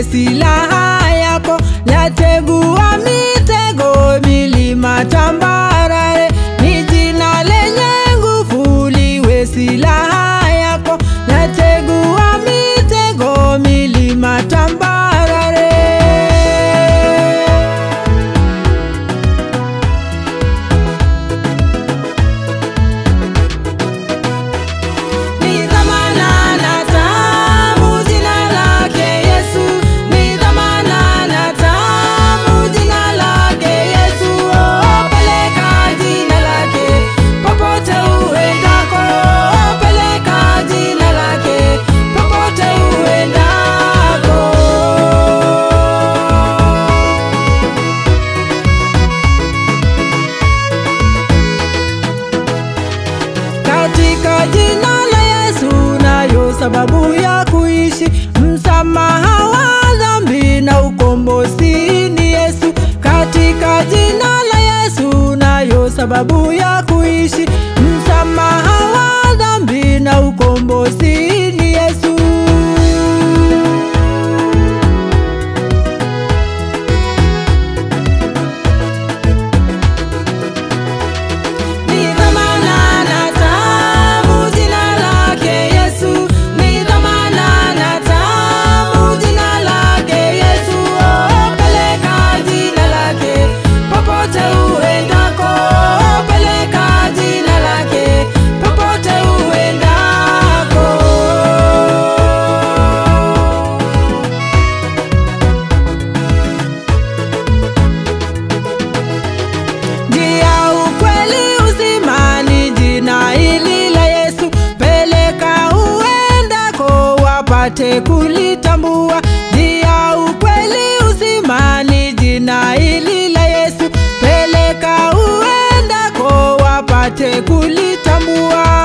silaha yako, lategua mitego milima tambarare. Ni jina lenye nguvu liwe silaha yako, lategua mitego milima tambarare. Ni dhamana na tamu jina lake Yesu, ni dhamana na tamu jina lake Yesu. Oh, peleka jina lake popote uendako, peleka jina lake popote uendako. Katika jina la Yesu nayo sababu ya kuishi, msamaha wa dhambi na ukombozi ni Yesu. Katika jina la Yesu nayo sababu ya kuishi, msamaha wa dhambi na ukombozi ni Yesu. Ni dhamana na tamu jina lake Yesu, ni dhamana na tamu jina lake Yesu. Oh, peleka jina lake popote uendako, peleka jina lake popote uendako. Njia, ukweli, uzima ni jina hili la Yesu, peleka uendako wapate kulitambua. Njia, ukweli, uzima ni jina hili la Yesu, peleka uendako wapate kulitambua.